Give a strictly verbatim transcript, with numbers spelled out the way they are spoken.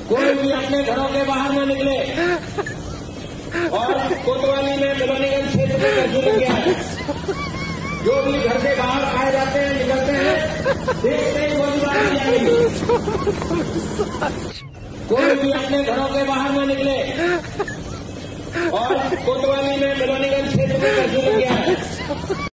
कोई भी अपने घरों के बाहर न निकले और कोतवाली में मिलोनीगंज क्षेत्र में कर्फ्यू लग गया है। जो भी घर से बाहर आए जाते हैं निकलते हैं देखते ही गोलीबारी की जाएगी। कोई भी अपने घरों के बाहर न निकले और कोतवाली में मिलोनीगंज क्षेत्र में कर्फ्यू लग गया है।